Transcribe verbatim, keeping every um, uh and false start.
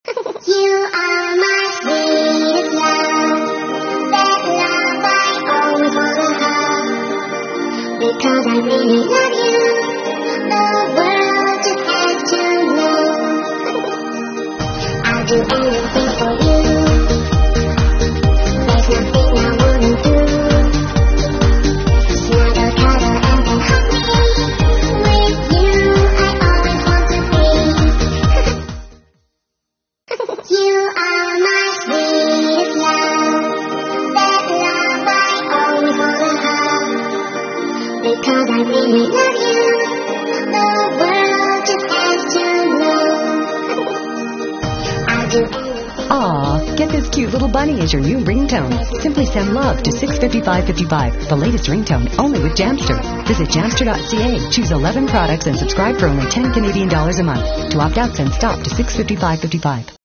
You are my sweetest love, that love I always wanna have, because I really love you, the world just has to know. I'll do anything for you, there's nothing I wouldn't do. Snuggle, cuddle, and then hug me, with you I always want to be. You are my sweetest love, that love I always wanna have, because I really love you, the world just has to know. I'll do anything. Aw, get this cute little bunny as your new ringtone. Simply send love to six fifty-five fifty-five, the latest ringtone only with Jamster. Visit jamster dot c a, choose eleven products, and subscribe for only ten Canadian dollars a month. To opt out, send stop to six fifty-five fifty-five.